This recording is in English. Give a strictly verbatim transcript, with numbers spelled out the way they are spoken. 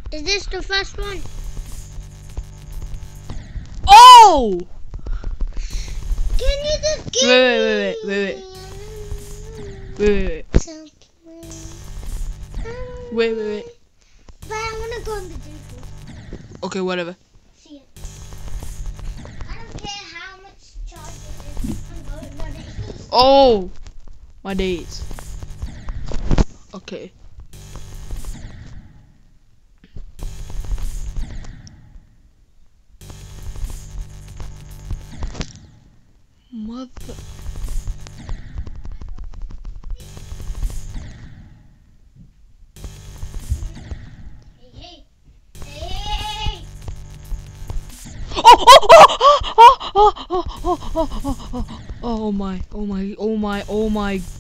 Is this the first one? Oh! Can you just give Wait, wait, wait, wait, wait, wait, wait, wait, something? wait, wait, wait. But I wanna go on the default. Okay, whatever. See it. I don't care how much charge it is. I'm going on it. Oh, my days. Okay. Mother. Hey, hey. Hey, hey, hey. Oh, oh, oh, oh, oh, oh, oh, oh, oh, oh, oh my, oh my, oh my, oh my